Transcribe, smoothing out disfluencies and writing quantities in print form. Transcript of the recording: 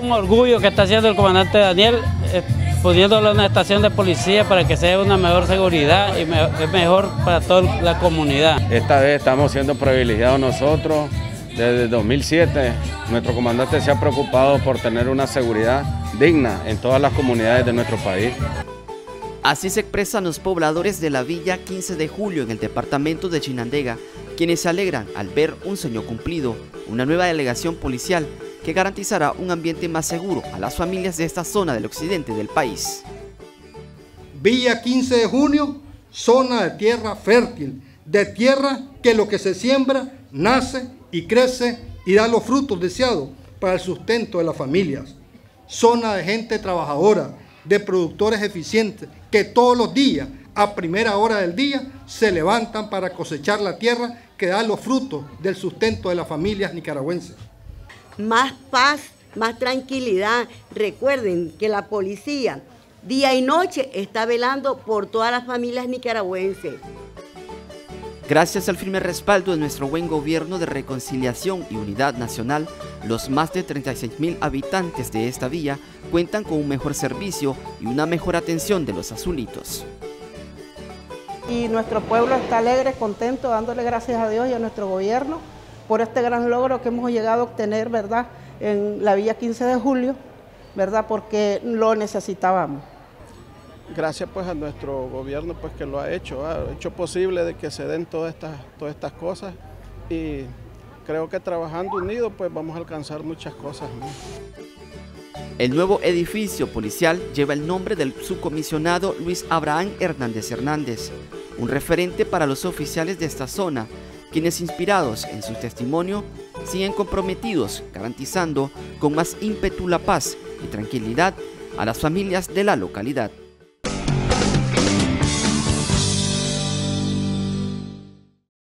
un orgullo que está haciendo el comandante Daniel, poniéndolo en una estación de policía para que sea una mejor seguridad y es mejor para toda la comunidad. Esta vez estamos siendo privilegiados nosotros. Desde 2007 nuestro comandante se ha preocupado por tener una seguridad digna en todas las comunidades de nuestro país. Así se expresan los pobladores de la Villa 15 de Julio en el departamento de Chinandega, quienes se alegran al ver un sueño cumplido, una nueva delegación policial que garantizará un ambiente más seguro a las familias de esta zona del occidente del país. Villa 15 de Junio, zona de tierra fértil, de tierra que lo que se siembra nace y crece y da los frutos deseados para el sustento de las familias. Zona de gente trabajadora, de productores eficientes que todos los días, a primera hora del día, se levantan para cosechar la tierra que da los frutos del sustento de las familias nicaragüenses. Más paz, más tranquilidad. Recuerden que la policía día y noche está velando por todas las familias nicaragüenses. Gracias al firme respaldo de nuestro buen gobierno de reconciliación y unidad nacional, los más de 36.000 habitantes de esta villa cuentan con un mejor servicio y una mejor atención de los azulitos. Y nuestro pueblo está alegre, contento, dándole gracias a Dios y a nuestro gobierno por este gran logro que hemos llegado a obtener, ¿verdad?, en la Villa 15 de Julio, ¿verdad?, porque lo necesitábamos. Gracias pues a nuestro gobierno pues que lo ha hecho posible de que se den todas estas cosas, y creo que trabajando unidos pues vamos a alcanzar muchas cosas, ¿no? El nuevo edificio policial lleva el nombre del subcomisionado Luis Abraham Hernández Hernández, un referente para los oficiales de esta zona, quienes inspirados en su testimonio siguen comprometidos garantizando con más ímpetu la paz y tranquilidad a las familias de la localidad.